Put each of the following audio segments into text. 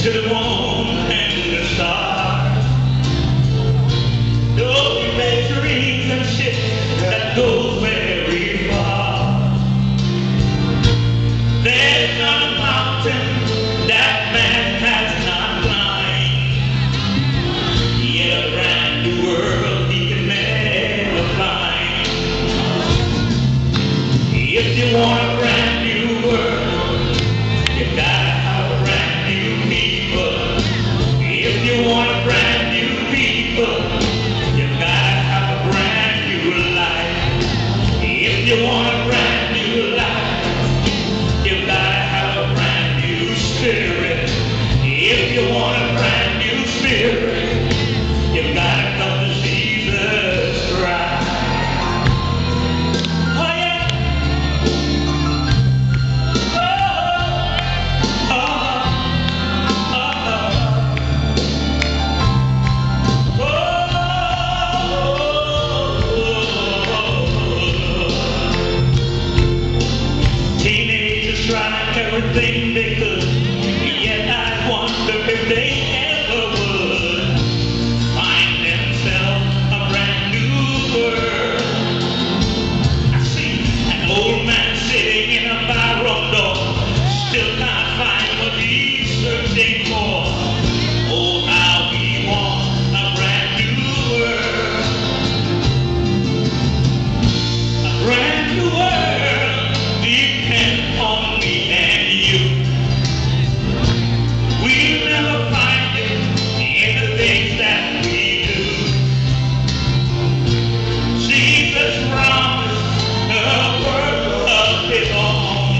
to the moon and the stars. Though we make dreams and shit that goes very far, there's not a mountain that man has not climbed, yet a brand new world he can never find. If you want a brand new world, you gotta have a brand new people. If you want a brand new people, you gotta have a brand new life. If you want a brand new life, you gotta have a brand new spirit. If you want a brand new spirit, you gotta come to Jesus Christ. Oh yeah. Teenagers tried everything they could, yet I wonder if they ever would find themselves a brand new world. I see an old man sitting in a barroom door, still can't find what he's searching for. Oh, how he wants a brand new world. A brand new world depends on me and you. We'll never find it in the things that we do. Jesus promised a world of his own,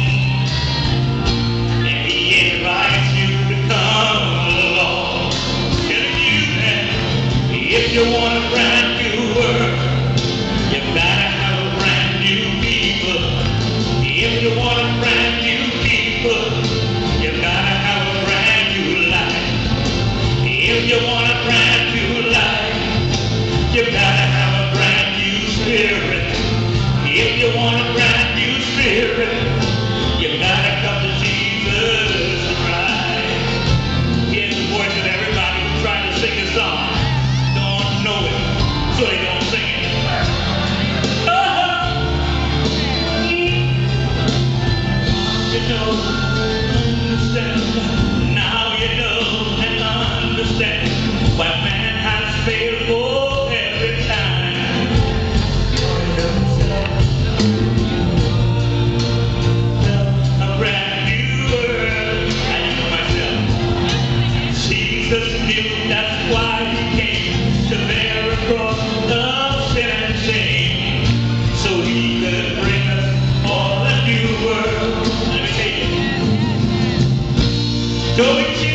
and he invites you to come along. Telling you that if you want a brand new world, you gotta have a brand new people. If you want a brand new people, you gotta have a brand new life. If you want a brand new life, you gotta have a brand new spirit. If you want a brand new spirit, you gotta come to Jesus Christ. Here's the voice of everybody who's trying to sing a song. Don't know it, so they don't sing it. You know, understand. Now you know and understand why man has failed for every time. A brand new world. I know myself. Jesus knew that's why he came to bear a cross of sin and shame, so he could bring us all a new world. Let me tell you. Going to